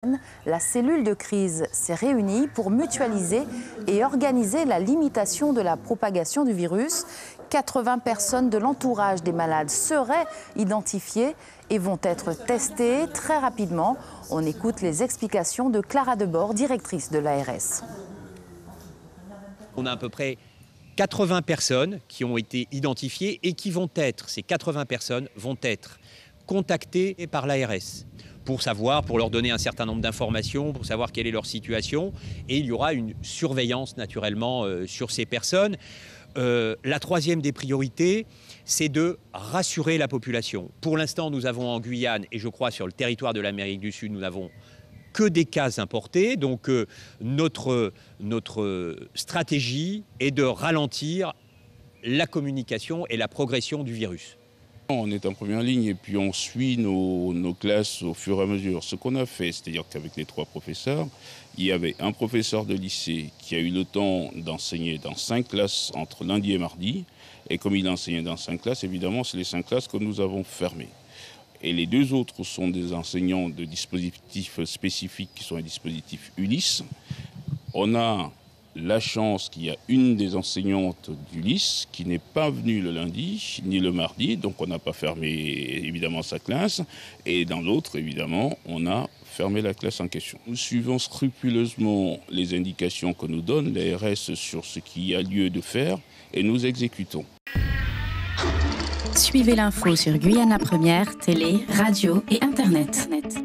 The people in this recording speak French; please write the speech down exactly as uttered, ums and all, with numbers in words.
Guyane, la cellule de crise s'est réunie pour mutualiser et organiser la limitation de la propagation du virus. quatre-vingts personnes de l'entourage des malades seraient identifiées et vont être testées très rapidement. On écoute les explications de Clara Debord, directrice de l'A R S. On a à peu près quatre-vingts personnes qui ont été identifiées et qui vont être, ces quatre-vingts personnes vont être contactées par l'A R S pour savoir, pour leur donner un certain nombre d'informations, pour savoir quelle est leur situation. Et il y aura une surveillance naturellement euh, sur ces personnes. Euh, la troisième des priorités, c'est de rassurer la population. Pour l'instant, nous avons en Guyane, et je crois sur le territoire de l'Amérique du Sud, nous n'avons que des cas importés. Donc euh, notre, notre stratégie est de ralentir la communication et la progression du virus. On est en première ligne et puis on suit nos, nos classes au fur et à mesure. Ce qu'on a fait, c'est-à-dire qu'avec les trois professeurs, il y avait un professeur de lycée qui a eu le temps d'enseigner dans cinq classes entre lundi et mardi. Et comme il a enseigné dans cinq classes, évidemment, c'est les cinq classes que nous avons fermées. Et les deux autres sont des enseignants de dispositifs spécifiques qui sont les dispositifs Ulysse. On a la chance qu'il y a une des enseignantes d'Ulysse qui n'est pas venue le lundi ni le mardi, donc on n'a pas fermé évidemment sa classe. Et dans l'autre, évidemment, on a fermé la classe en question. Nous suivons scrupuleusement les indications que nous donne l'A R S sur ce qu'il y a lieu de faire et nous exécutons. Suivez l'info sur Guyana Première, télé, radio et internet.